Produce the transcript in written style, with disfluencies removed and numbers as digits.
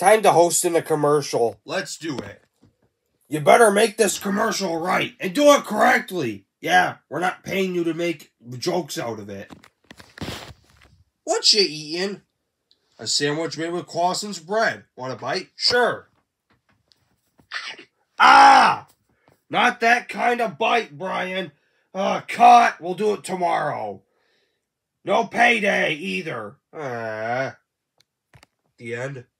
time to host in a commercial. Let's do it. You better make this commercial right and do it correctly. Yeah, we're not paying you to make jokes out of it. What you eating? A sandwich made with Clausen's bread. Want a bite? Sure. Ah! Not that kind of bite, Brian. Cut. We'll do it tomorrow. No payday either. The end.